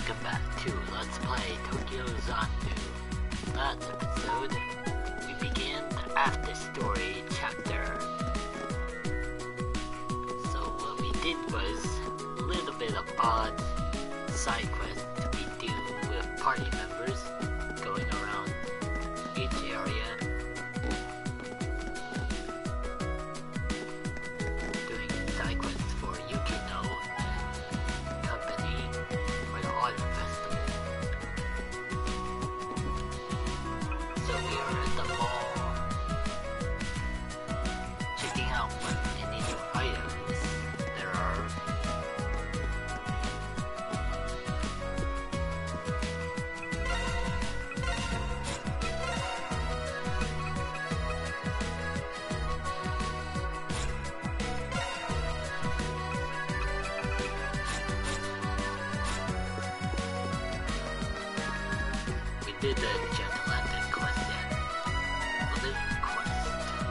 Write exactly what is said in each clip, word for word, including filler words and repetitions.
welcome back to Let's Play Tokyo Zandu. Last episode, we began the after story chapter. So what we did was a little bit of odd side quest to be do with party members going around each area, doing side quests for Yukino Company for the Autumn Festival. So we are at the mall, checking out what any new items there are. We did the Gentle Lantern quest and the Living quest.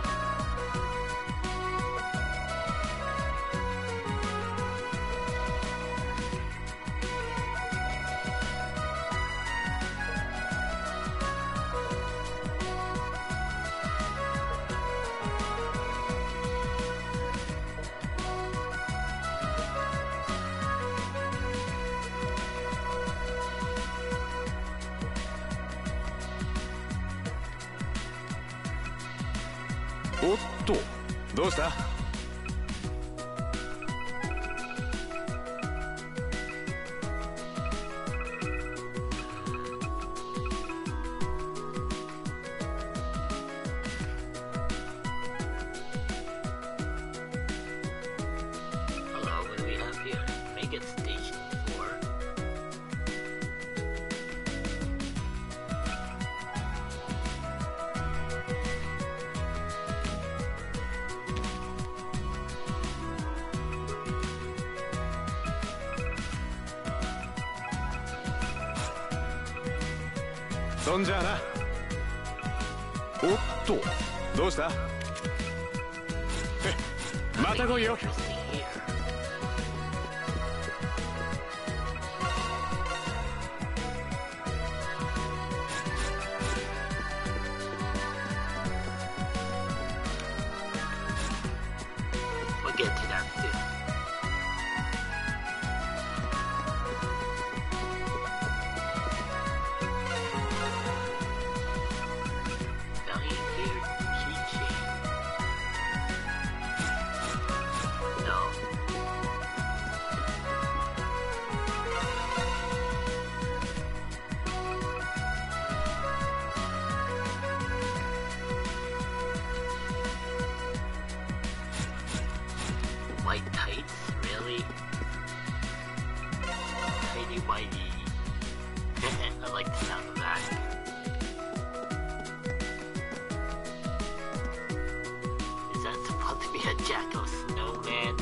おっと、どうした？ Hello, what do we have here? Mega Station four. そんじゃあな。おっと、どうした？へっ、また来いよ。 Interesting here. We'll get to that soon. Valiant Gear keychain. No. White tights? Really? Tighty whitey. I like the sound of that. Is that supposed to be a Jacko snowman?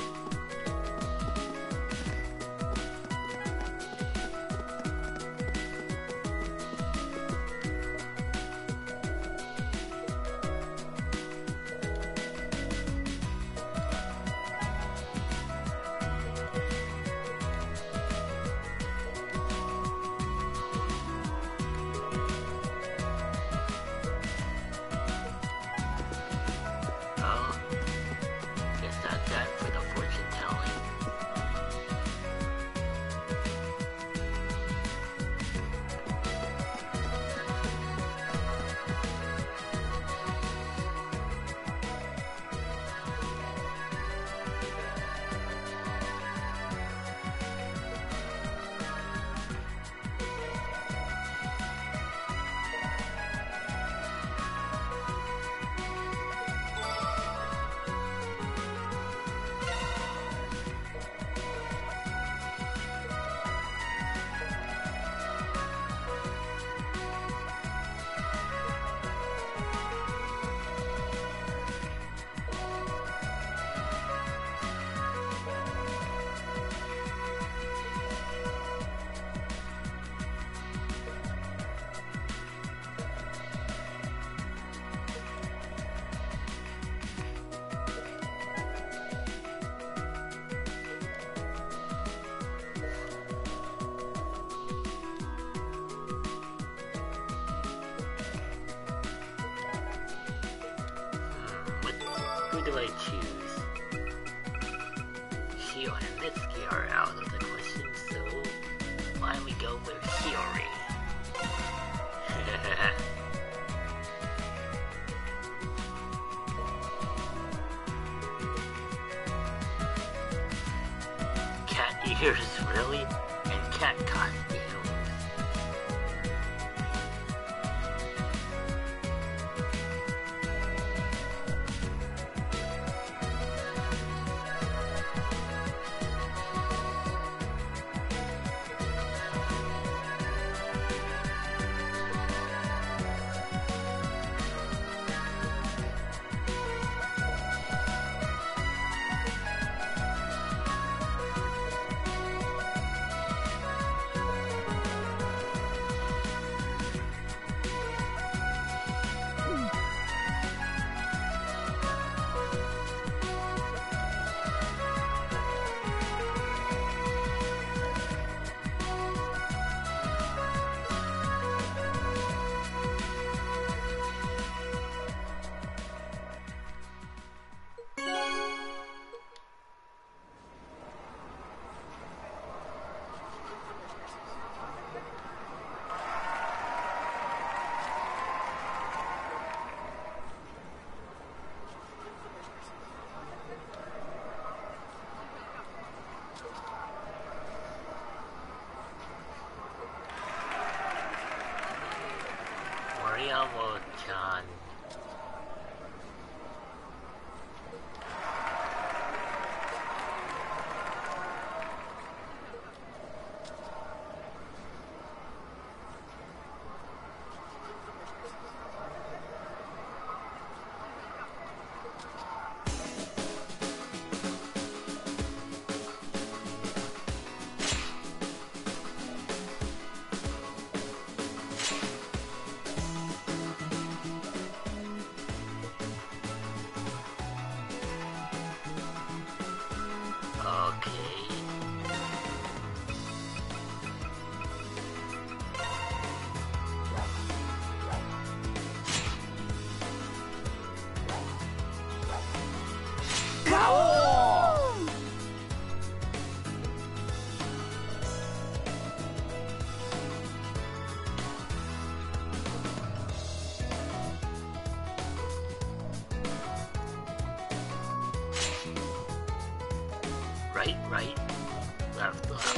Who do I choose? Shio and Mitsuki are out of the question, so why don't we go with Shiori? Cat ears, really? And cat costumes. Moriyama-chan. Right, right, left, left.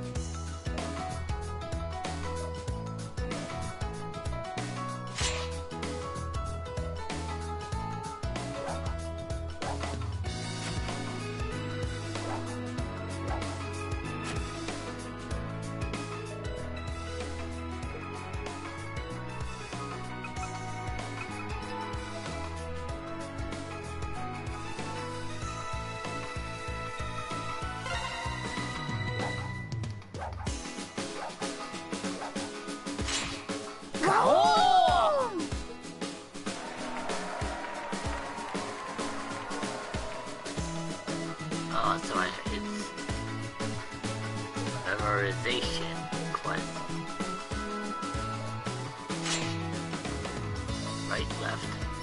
Oh, so I, it's memorization quest. Right, left.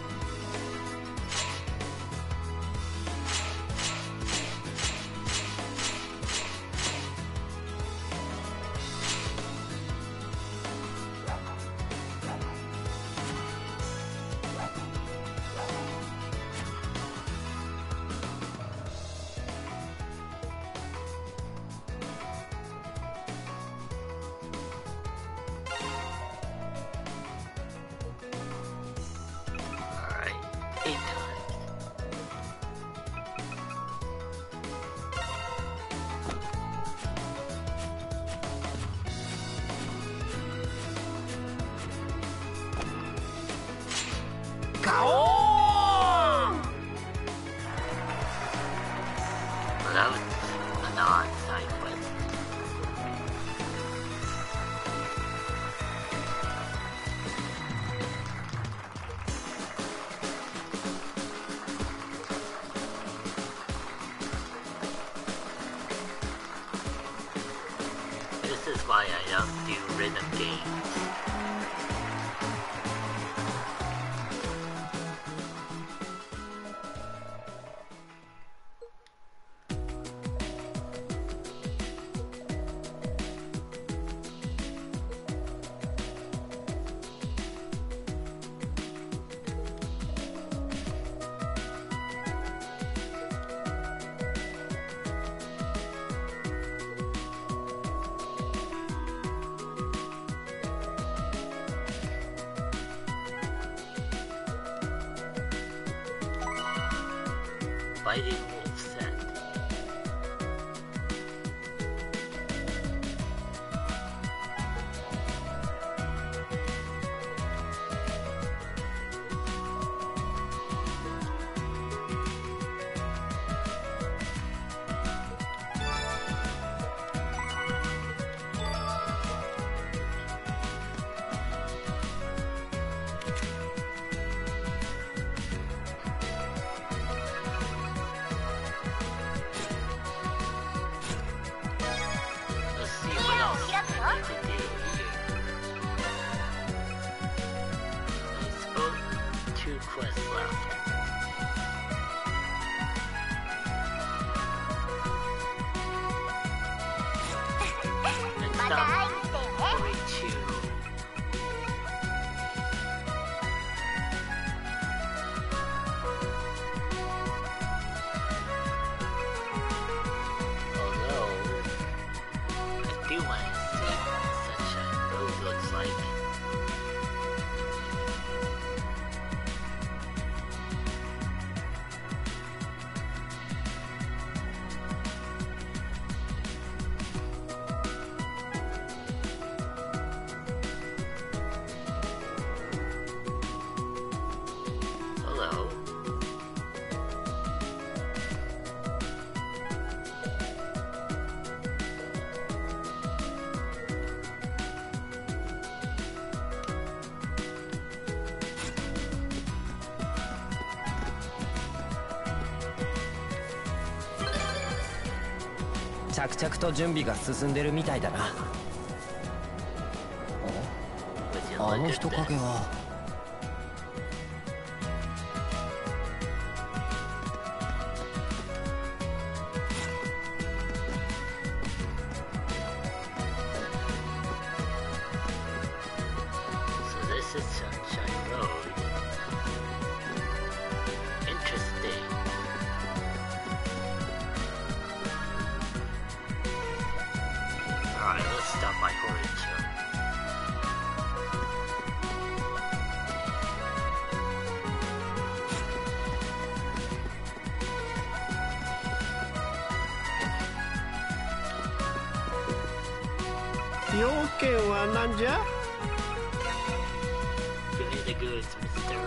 Eight times. Well, that was a non-side quest. This is why I don't do rhythm games. Fighting Wolf set. 着々と準備が進んでるみたいだな。あの人影は。 要件は何じゃ？ Give me the goods, mister.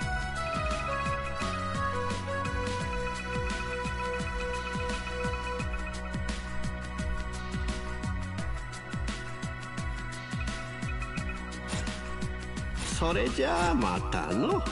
それじゃあまたの。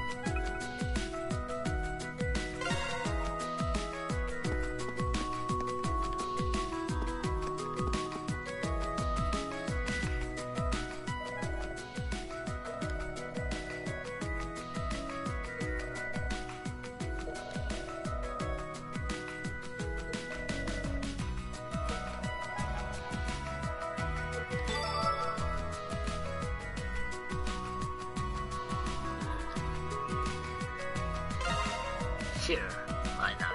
Sure, why not?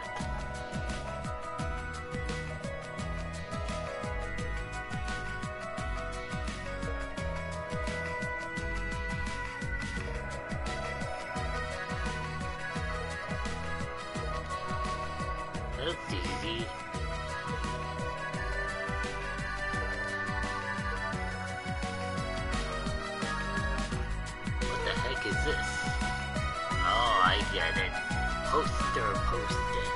That's easy. What the heck is this? Oh, I get it. Poster posted.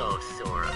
go, Sora.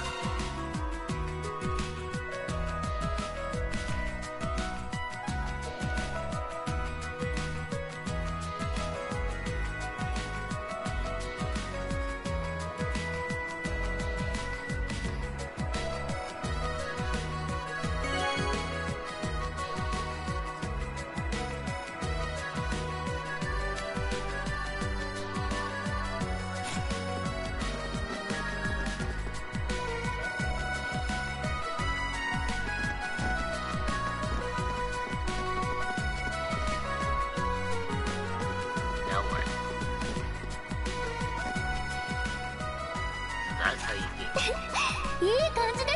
That's how you do. いい感じです。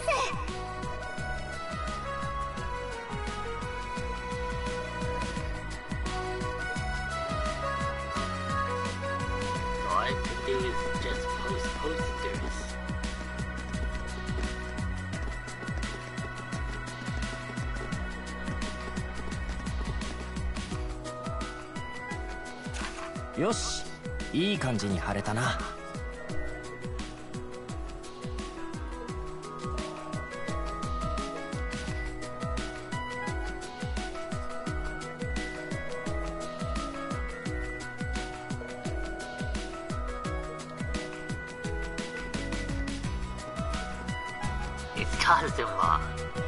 All I have to do is just post posters. Yoshi, いい感じに貼れたな。 It's Kazuma.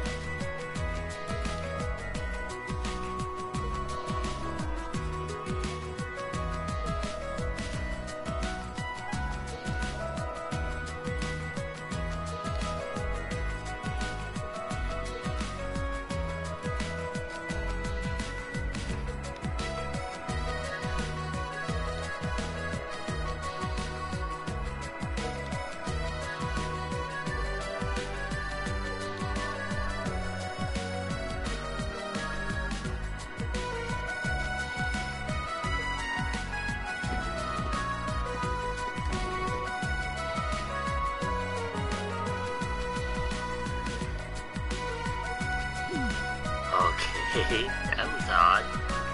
Okay, that was odd.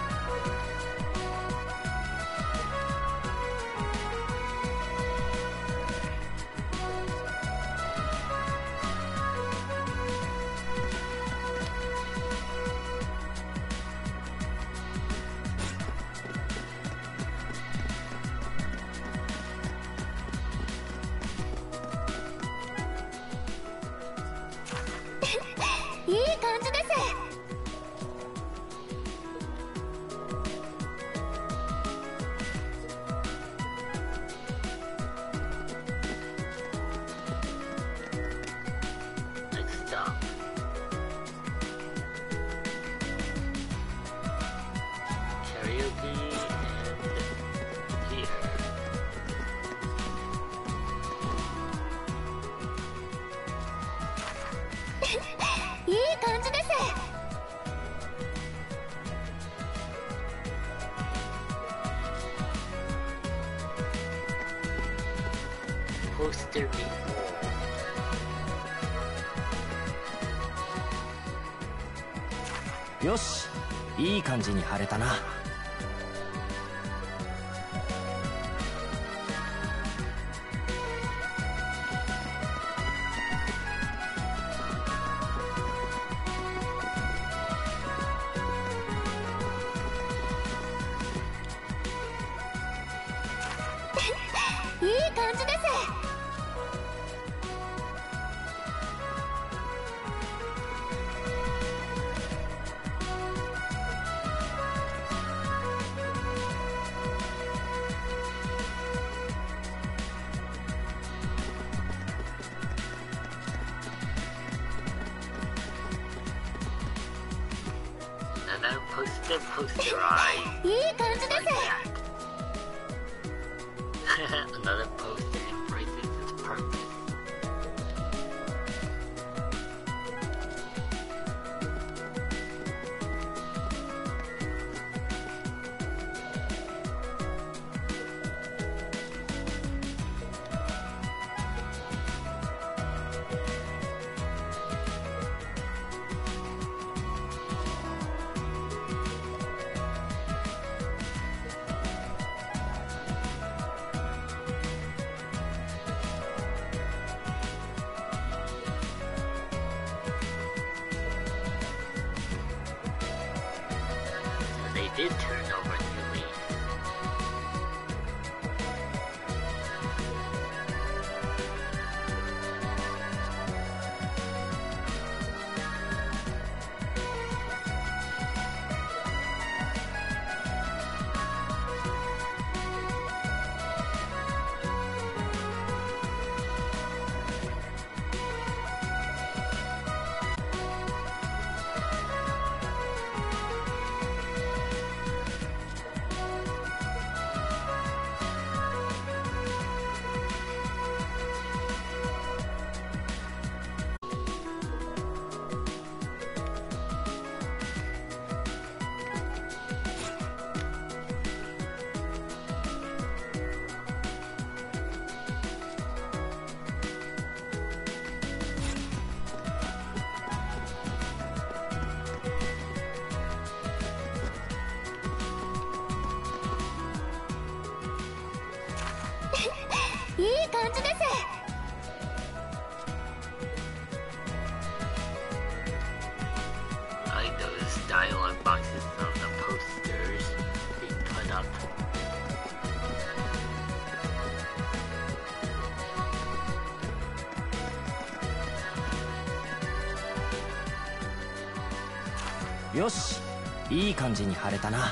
いい感じです。 Next up. Karaoke and here. いい感じです。 Poster me. よし、いい感じに貼れたな。 いい感じです。 Another poster, poster eye. いい感じです。 Like that. Another poster embraces its purpose. did turn over new leaves. いい感じです。 I like those dialogue boxes of the posters being put up. Yoshi, よし、いい感じに貼れたな。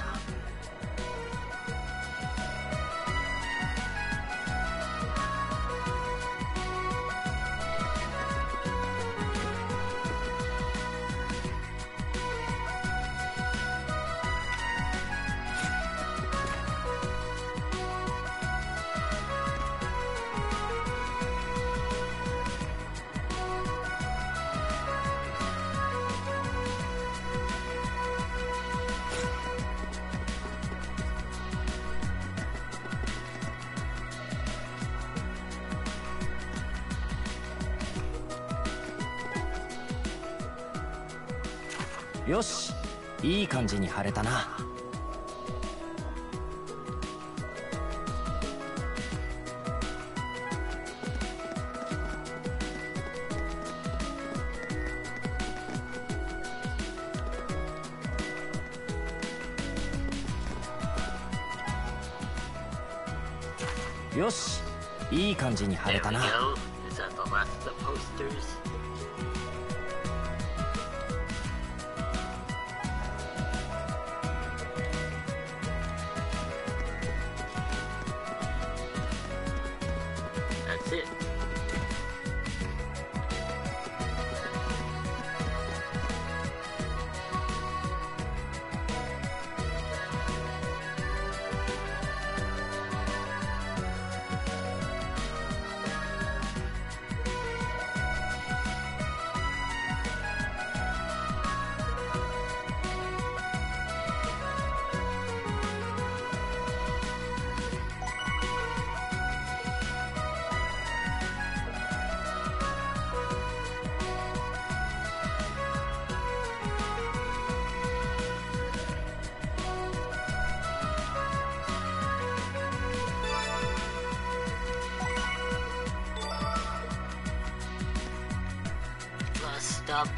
よし、いい感じに貼れたな。よし、いい感じに貼 There れ we たな。 go. Is that the last of the posters? That's it. Last stop.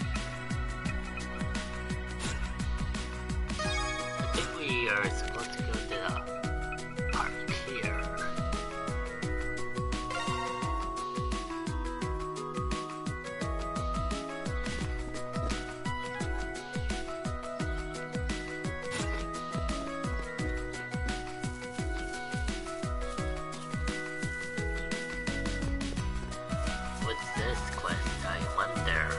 I think we are supposed to go to the park here. What's this quest, I wonder?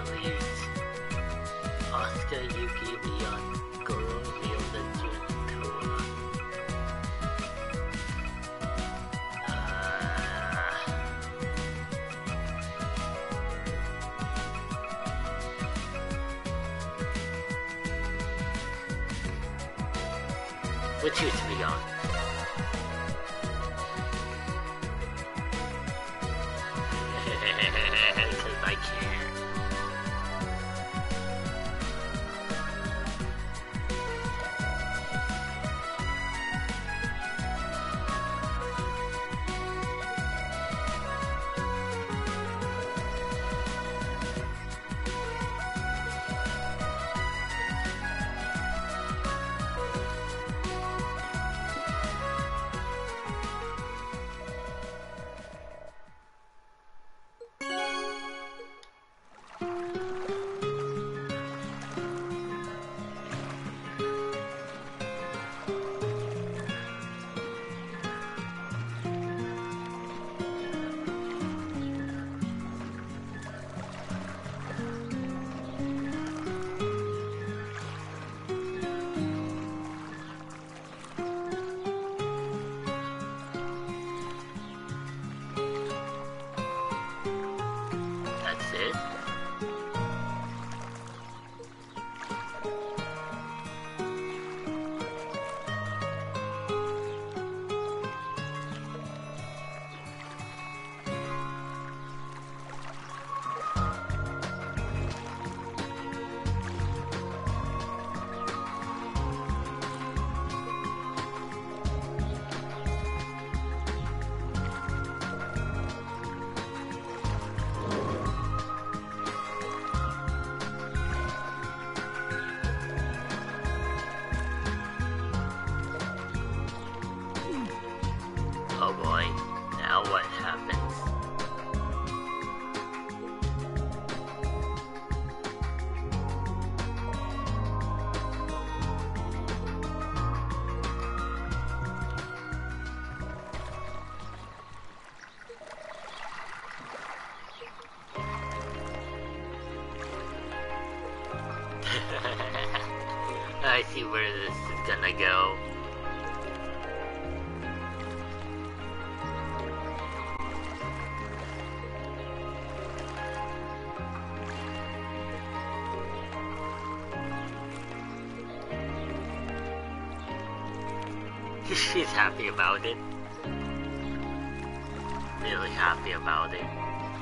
that leaves Asuka, Yuki, Leon, Goro, Leon, and Toa. Which used to be gone. Because I can. That's it. Oh boy, now what happens? I see where this is gonna go. She's happy about it. Really happy about it.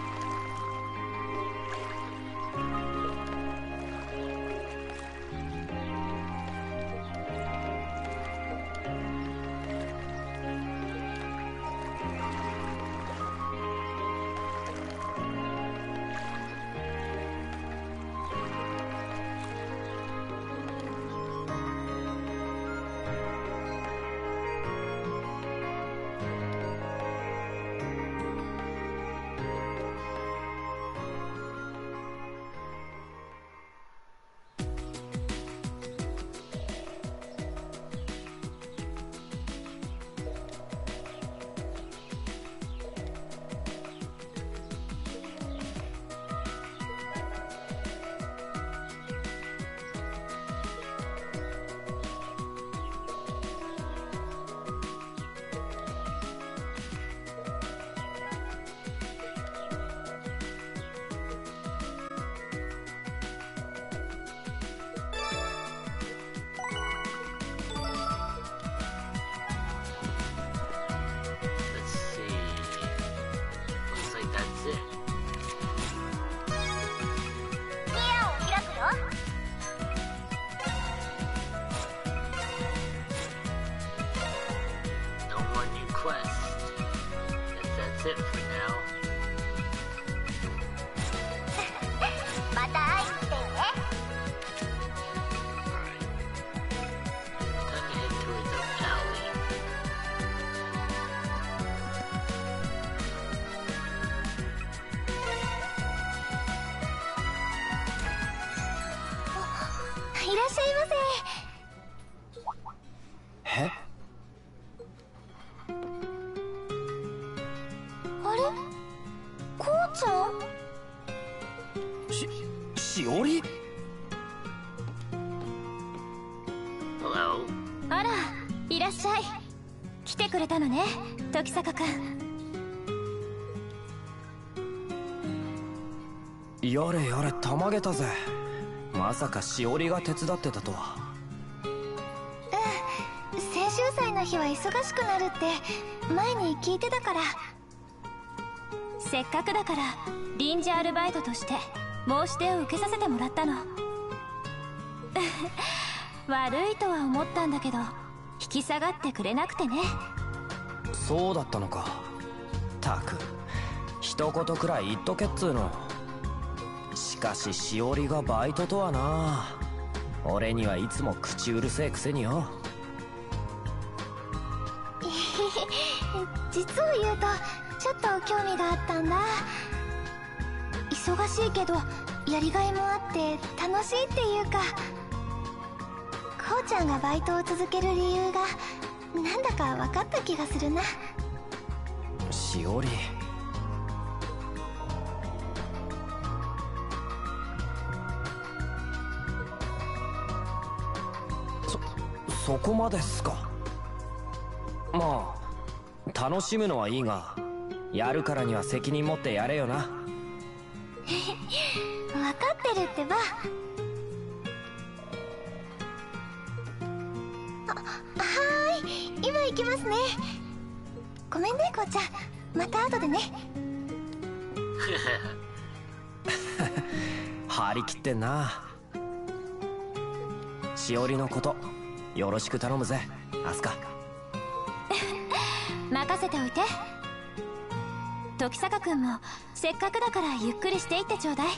That's it for now. Alright. Time to head towards the alley. Eh? あれこうちゃんしおり。 Hello. あら、いらっしゃい。来てくれたのね、時坂くん。 やれやれたまげたぜ。まさかしおりが手伝ってたとは。 うん、青春祭の日は忙しくなるって前に聞いてたから。せっかくだから臨時アルバイトとして申し出を受けさせてもらったの。悪いとは思ったんだけど引き下がってくれなくてね。 そうだったのか。たく一言くらい言っとけっつーの。しかししおりがバイトとはな。俺にはいつも口うるせえくせによ。 実を言うとちょっと興味があったんだ。忙しいけどやりがいもあって楽しいっていうか、こうちゃんがバイトを続ける理由がなんだか分かった気がするな。 しおり、そそこまですか。まあ楽しむのはいいが、やるからには責任持ってやれよな。 分かってるってば。あ、はーい、今行きますね。ごめんね、こうちゃん、また後でね。 張り切ってんな。しおりのことよろしく頼むぜ、アスカ。 任せておいて。時坂君もせっかくだからゆっくりしていってちょうだい。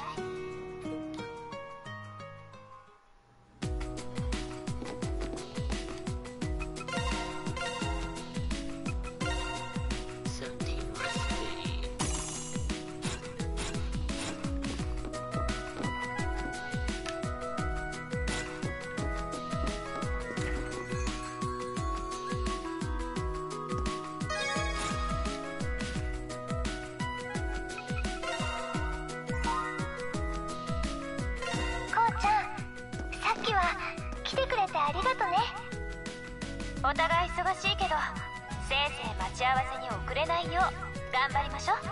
お互い忙しいけどせいぜい待ち合わせに遅れないよう頑張りましょう。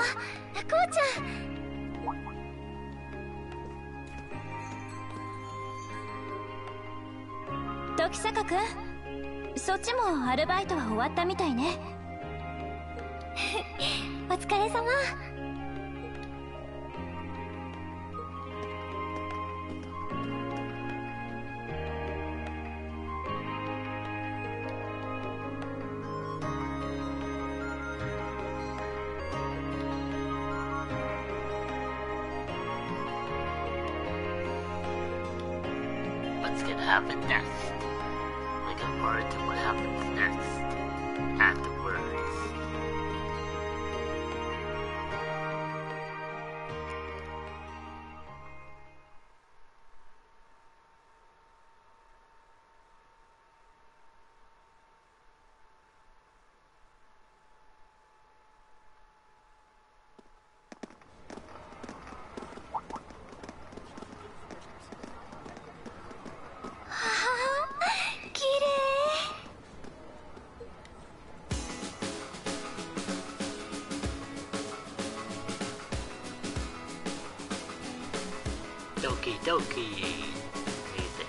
こうちゃん。時坂くん、そっちもアルバイトは終わったみたいね。お疲れ様。 What's gonna happen next? Looking forward to what happens next. Afterwards. Doki Doki music.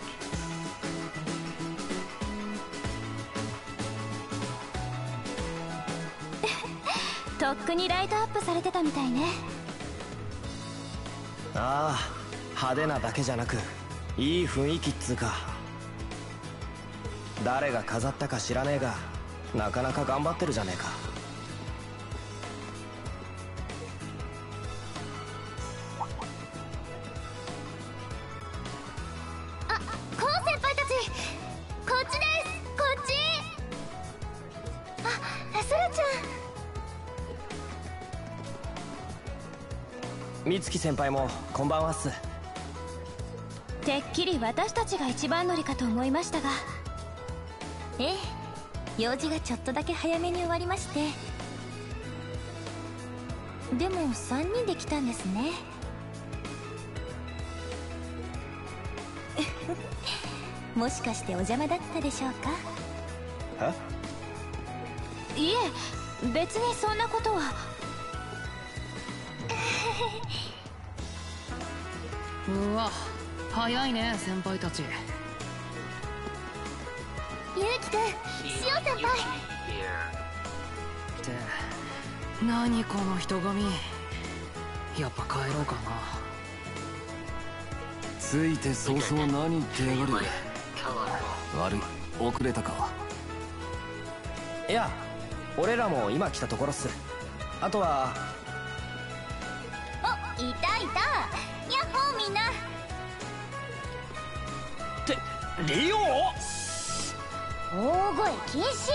とっくにライトアップされてたみたいね。 ああ、派手なだけじゃなくいい雰囲気っつうか。誰が飾ったか知らねえがなかなか頑張ってるじゃねえか。 あ、コン先輩たち、こっちです、こっち。あ、ソラちゃん。 美月先輩もこんばんはっす。 てっきり私たちが一番乗りかと思いましたが。ええ、用事がちょっとだけ早めに終わりまして。でもさんにんで来たんですね。もしかしてお邪魔だったでしょうか。 え？ いえ、別にそんなことは。 うわ、早いね先輩たち。 ゆうきくん、しお先輩。 って何この人混み。やっぱ帰ろうかな。 ついて早々何言ってやがる。悪い、遅れたか。 いや、俺らも今来たところっす。あとは。 お、いたいた。やっほーみんな。 ってリオ？ 大声禁止。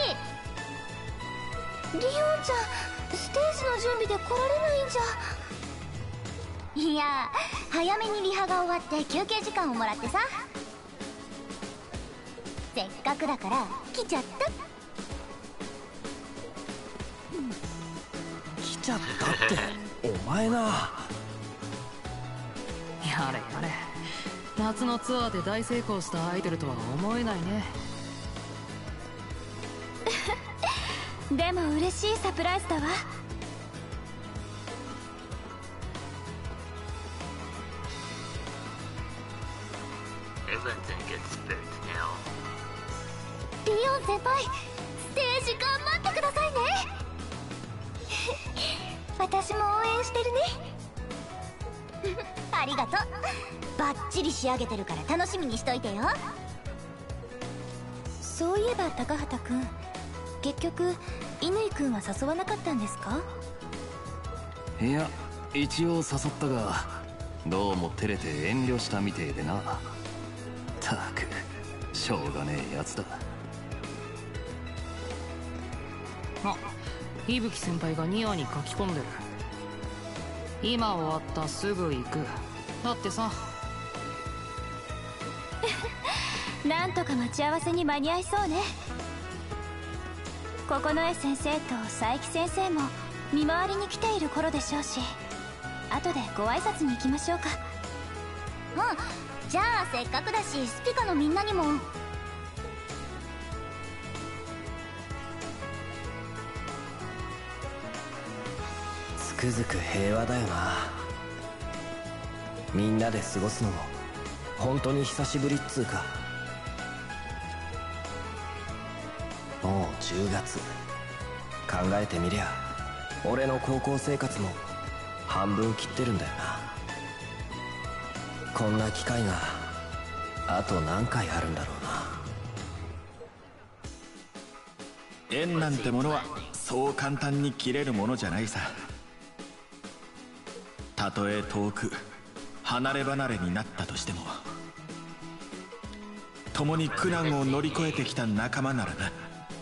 リオンちゃん、ステージの準備で来られないんじゃ。いや、早めにリハが終わって休憩時間をもらってさ。せっかくだから来ちゃった。 来ちゃったってお前な。 やれやれ、夏のツアーで大成功したアイドルとは思えないね。 でも嬉しいサプライズだわ。リオン先輩、ステージ頑張ってくださいね。私も応援してるね。ありがとう。バッチリ仕上げてるから楽しみにしといてよ。そういえば高畑くん、結局乾くんは誘わなかったんですか？ いや、一応誘ったがどうも照れて遠慮したみてえでな。たくしょうがねえやつだ。 あ、伊吹先輩がニアに書き込んでる。今終わったすぐ行く。だってさ。 なんとか待ち合わせに間に合いそうね。九重先生と佐伯先生も見回りに来ている頃でしょうし、後でご挨拶に行きましょうか。うん、じゃあせっかくだしスピカのみんなにも。 くづく平和だよな。みんなで過ごすのも本当に久しぶりっつうか。もうじゅうがつ。考えてみりゃ俺の高校生活も半分切ってるんだよな。こんな機会があと何回あるんだろうな。 縁なんてものはそう簡単に切れるものじゃないさ。たとえ遠く離れ離れになったとしても、共に苦難を乗り越えてきた仲間ならな。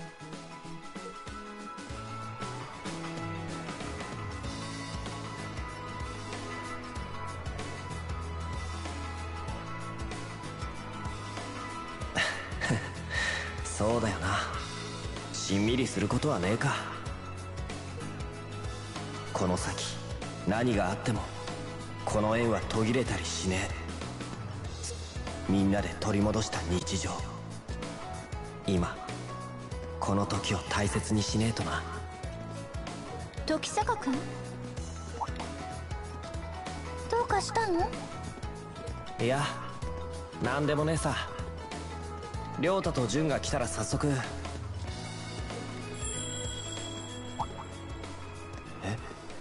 そうだよな。しんみりすることはねえか。この先何があってもこの縁は途切れたりしねえ。みんなで取り戻した日常、今この時を大切にしねえとな。 時坂君、どうかしたの？ いや、なんでもねえさ。亮太と純が来たら早速。え？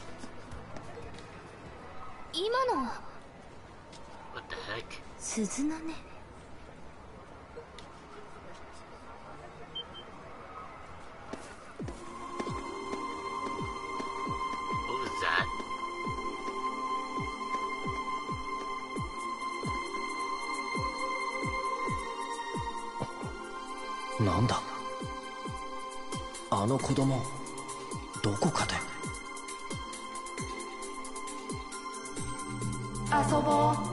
今のは What the heck? 鈴の音。 What was that? なんだあの子供、どこかで。 遊ぼう。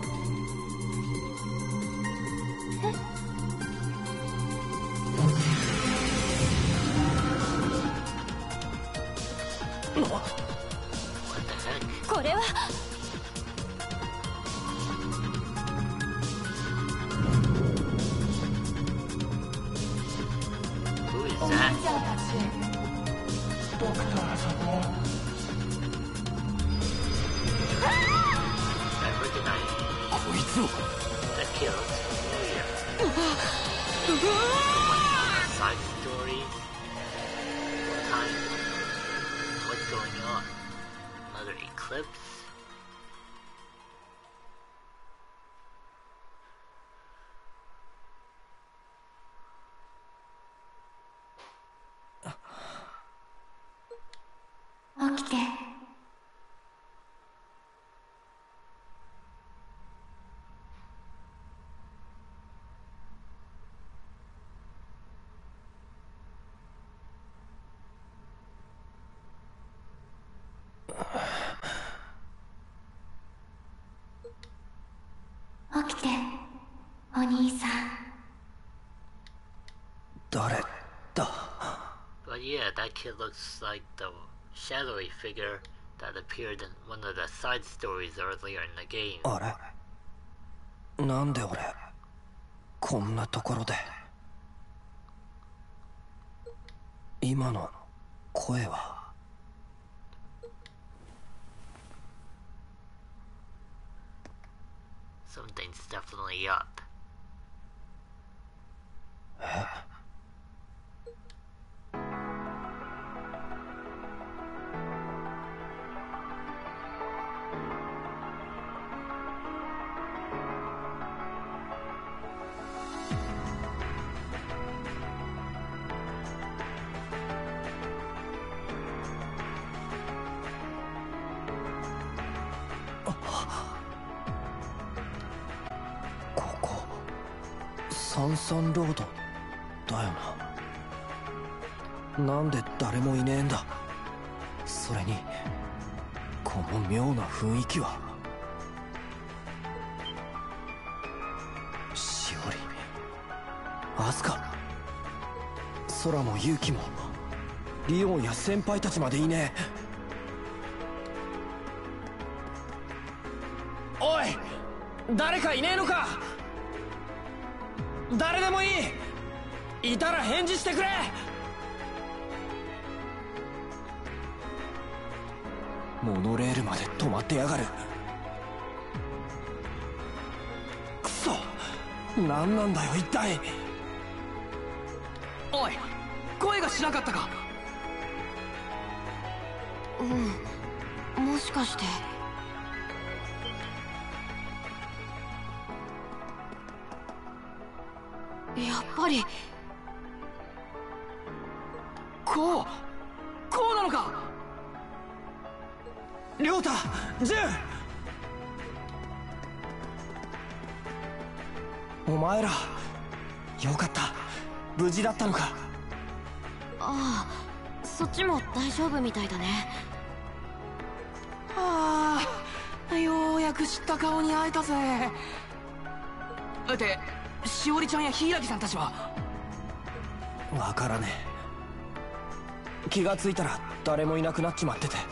これは Who is お兄 that? ちゃんたち、僕と遊ぼう。 I recognize こいつを the kill looks familiar. Side stories? What time? What's going on? Another eclipse? 起きて。起きて、お兄さん。 誰だ。 But yeah, that kid looks like the shadowy figure that appeared in one of the side stories earlier in the game. あれ、なんで俺こんなところで。今の声は。 Something's definitely up. ここサンサンロードだよな。なんで誰もいねえんだ。それにこの妙な雰囲気は。しおり、アスカ、空も勇気もリオンや先輩たちまでいねえ。おい、誰かいねえのか。誰でもいい。いたら返事してくれ。 モノレールまで止まってやがる。くそ、何なんだよ一体。 おい、声がしなかったか。 うん、もしかして。やっぱりこうこうなのか。 亮太、ジュン、お前らよかった、無事だったのか。 ああ、そっちも大丈夫みたいだね。 ああ、ようやく知った顔に会えたぜ。で、しおりちゃんや柊さんたちは。 わからねえ。気がついたら誰もいなくなっちまってて。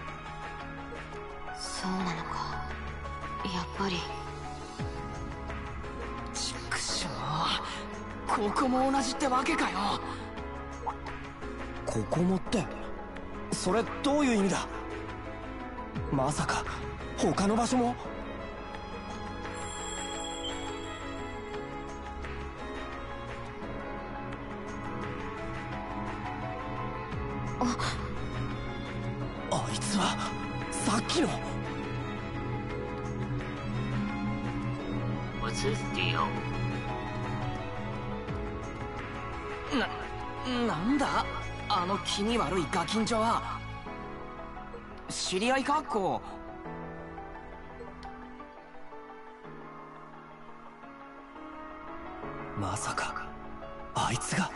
そうなのか、やっぱり。 ちくしょう、ここも同じってわけかよ。 ここもって、それどういう意味だ。まさか他の場所も。あ、あいつはさっきの。 What's his deal? な、なんだあの気味悪いガキンチョは。知り合いか、こう。まさかあいつが。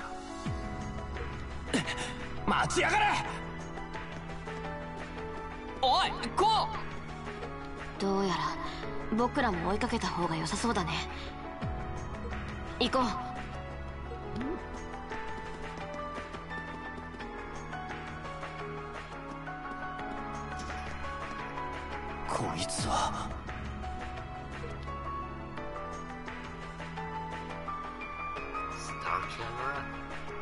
待ちやがれ。 おい、こう。どうやら僕らも追いかけた方が良さそうだね。行こう。 こいつは。 スターキャメラ。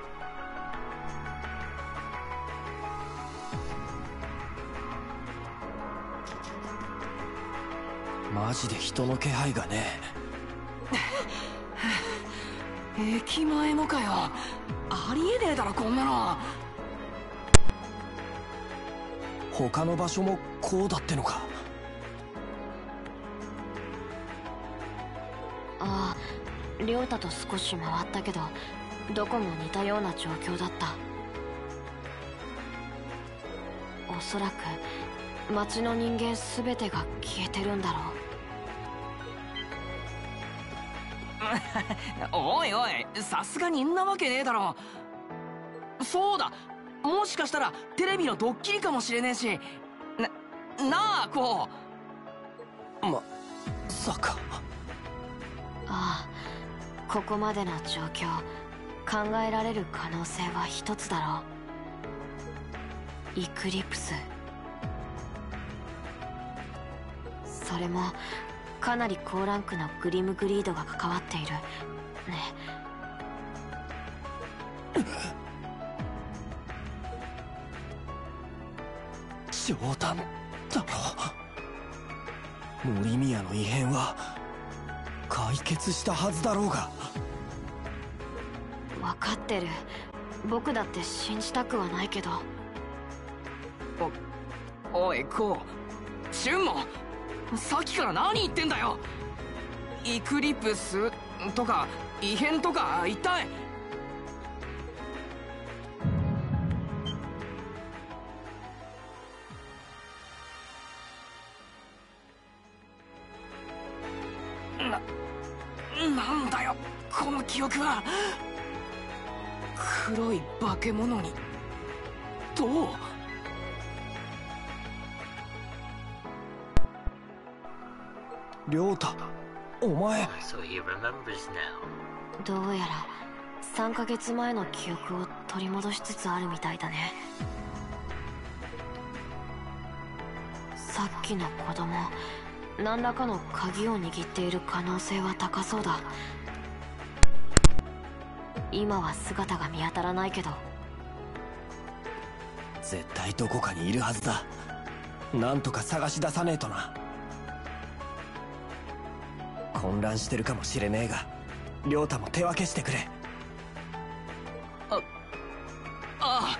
マジで人の気配がねえ。駅前もかよ。ありえねえだろこんなの。 他の場所もこうだってのか。 ああ、亮太と少し回ったけどどこも似たような状況だった。おそらく町の人間全てが消えてるんだろう。おいおい、さすがにんなわけねえだろ。そうだ、もしかしたらテレビのドッキリかもしれねえし。な、なあこう。まさか。 ああ、ここまでの状況、考えられる可能性は一つだろう。イクリプス。それもかなり高ランクのグリムグリードが関わっているね。 冗談だろ。森宮の異変は解決したはずだろうが。 分かってる。僕だって信じたくはないけど。 お、おいこう、シュンもさっきから何言ってんだよ。イクリプスとか異変とか一体。な、なんだよこの記憶は。黒い化け物にどう。 亮太、お前。 So he remembers now. どうやらさんかげつまえの記憶を取り戻しつつあるみたいだね。さっきの子供、何らかの鍵を握っている可能性は高そうだ。今は姿が見当たらないけど。 絶対どこかにいるはずだ。 なんとか探し出さねえとな。混乱してるかもしれねえが亮太も手分けしてくれ。 あああ。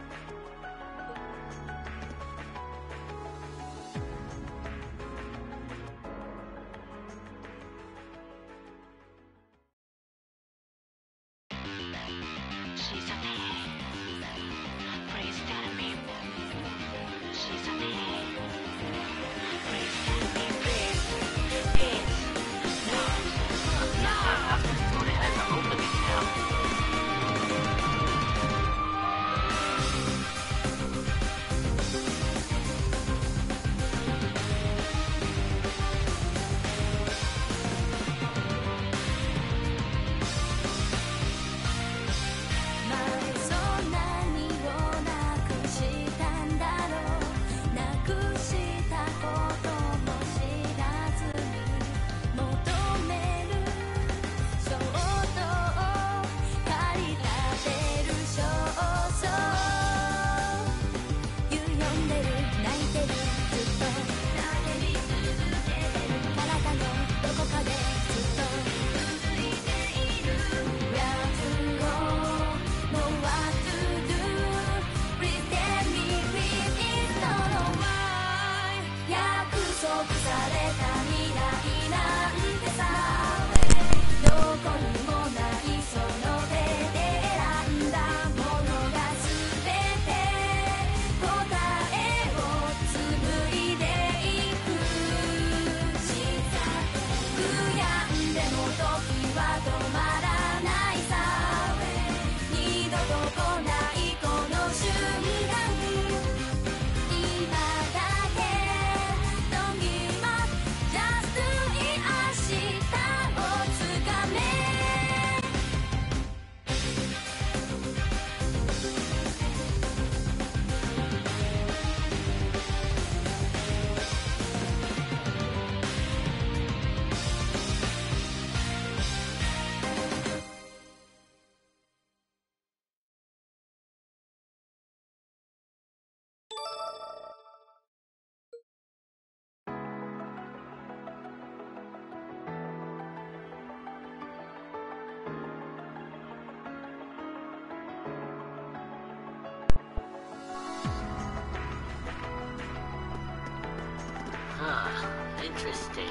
Interesting.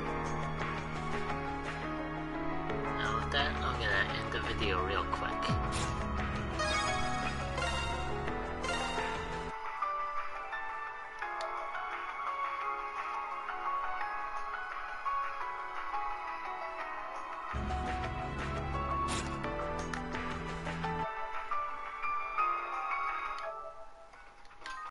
Now with that, I'm gonna end the video real quick.